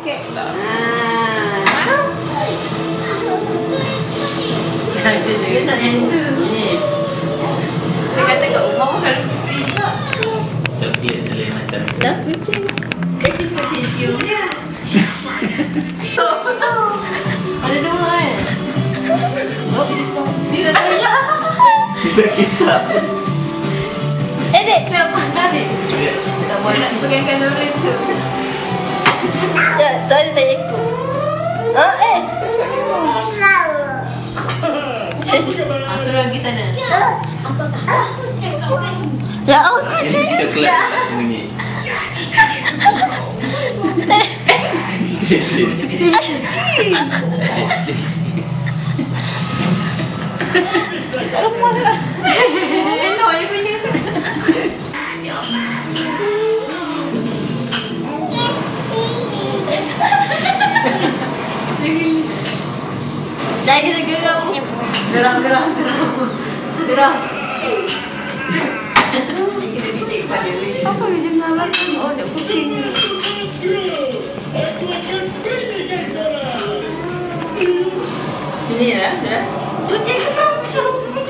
Okey. Dia nak yang itu. Dia kata kat rumah pun kalau putih juga. Tapi dia macam Dah kucing. Kucing putih cium dia. Ada dua kan? Dia saya. kita kisah. Dek. Kenapa tarik? Tak boleh nak pegang kalori tu. Ya, tadi tak ikut. Suruh pergi sana. Ya, kucing. Coklat tak bunyi. Lemah. Elok je punya. Dah kita geram. Geram. Kita bijak kepala dia. Apa yang dengar lagi? Oh, tak kucing. Sini ya. Kucing tu macam.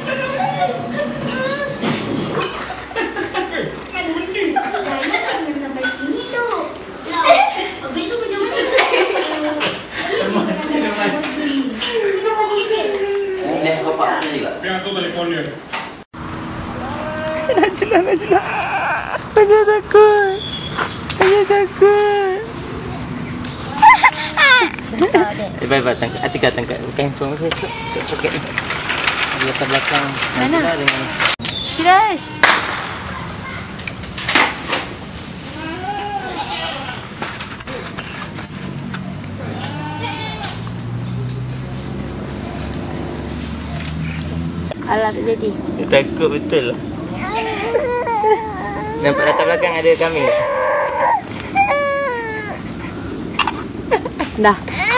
Sampai sini tu. Habis tu macam mana? Ini bapak ada juga. Yang tu telefon dia. Najla. Saya takut. Bye tangkap. Atika tangkap. Handphone saya tu. Poket ni. Di latar belakang. Mana? Najla dengan Firash. Alah, tak jadi. dia takut betul lah. Nampak latar belakang ada kambing. Dah.